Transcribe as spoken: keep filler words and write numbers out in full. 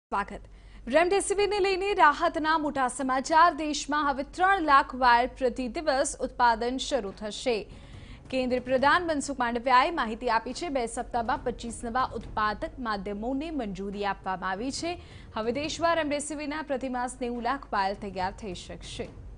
સ્વાગત રેમડેસિવિરને લઈને રાહતના મોટા સમાચાર। દેશમાં હવે ત્રણ લાખ વાયર પ્રતિ દિવસ ઉત્પાદન શરૂ થશે। કેન્દ્રીય પ્રધાન મનસુખ માંડવિયાએ માહિતી આપી છે। બે સપ્તાહમાં પચીસ નવા ઉત્પાદક માધ્યમોને મંજૂરી આપવામાં આવી છે। હવે દેશમાં રેમડેસિવિરના પ્રતિમાસ નેવું લાખ વાયર તૈયાર થઈ શકશે।